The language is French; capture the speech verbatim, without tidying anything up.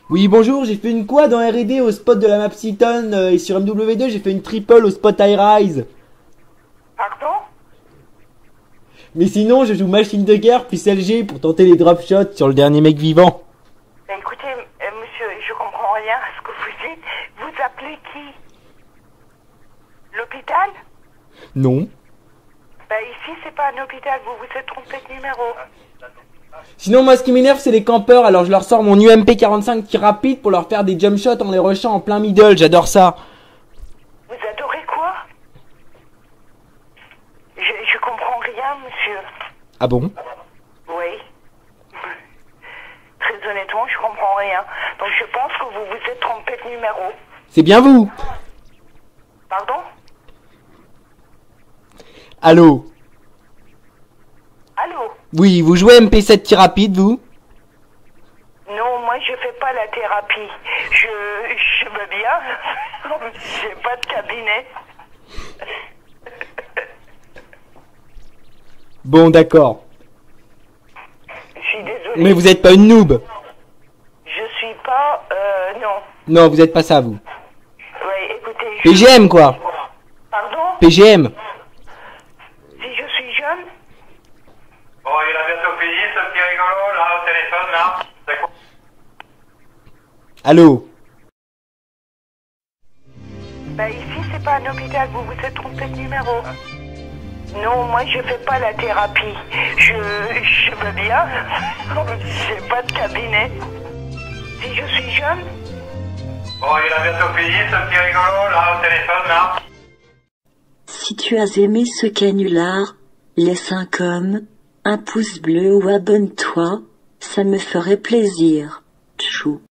Oui, bonjour, j'ai fait une quad en R et D au spot de la map Seaton euh, et sur M W deux j'ai fait une triple au spot High Rise. Pardon? Mais sinon, je joue machine de guerre puis L G pour tenter les drop shots sur le dernier mec vivant. Bah, écoutez, euh, monsieur, je comprends rien à ce que vous dites. Vous appelez qui? L'hôpital? Non. Bah ici c'est pas un hôpital, vous vous êtes trompé de numéro. Sinon, moi ce qui m'énerve c'est les campeurs, alors je leur sors mon U M P quarante-cinq tir rapide pour leur faire des jump shots en les rushant en plein middle, j'adore ça. Vous adorez quoi? Je, je comprends rien, monsieur. Ah bon? Oui. Très honnêtement, je comprends rien. Donc je pense que vous vous êtes trompé de numéro. C'est bien vous? Pardon? Allô? Allô? Oui, vous jouez M P sept tir rapide, vous? Non, moi je fais pas la thérapie. Je, je veux bien. J'ai pas de cabinet. Bon, d'accord. Je suis désolée. Mais vous êtes pas une noob? Je suis pas... Euh, non. Non, vous êtes pas ça, vous. Oui, écoutez... Je... P G M, quoi. Pardon? P G M. Si je suis jeune? Bon, il a bientôt fini, ce petit rigolo, là, au téléphone, là. C'est quoi? Allô? Bah ici c'est pas un hôpital, vous vous êtes trompé de numéro. Non, moi je fais pas la thérapie. Je, je veux bien. J'ai pas de cabinet. Si je suis jeune? Bon, il a bientôt fini, ce petit rigolo, là, au téléphone, là. Si tu as aimé ce canular, laisse un com, un pouce bleu ou abonne-toi, ça me ferait plaisir. Tchou.